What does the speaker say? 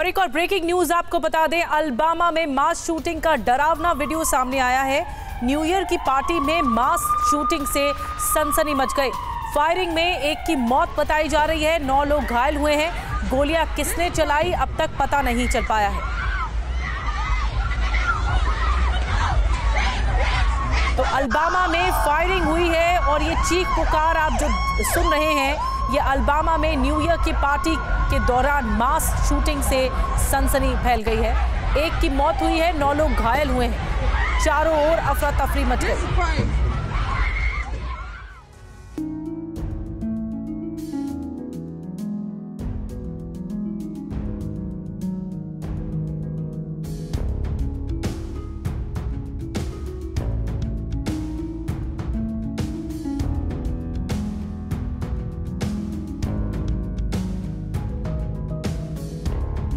और एक और ब्रेकिंग न्यूज आपको बता दें, अलबामा में मास शूटिंग का डरावना वीडियो सामने आया है। न्यू ईयर की पार्टी में मास शूटिंग से सनसनी मच गई। फायरिंग में एक की मौत बताई जा रही है, 9 लोग घायल हुए हैं। गोलियां किसने चलाई अब तक पता नहीं चल पाया है। तो अलबामा में फायरिंग हुई है और ये चीख पुकार आप जो सुन रहे हैं, ये अलबामा में न्यू ईयर की पार्टी के दौरान मास शूटिंग से सनसनी फैल गई है। एक की मौत हुई है, 9 लोग घायल हुए हैं। चारों ओर अफरा तफरी मच गई।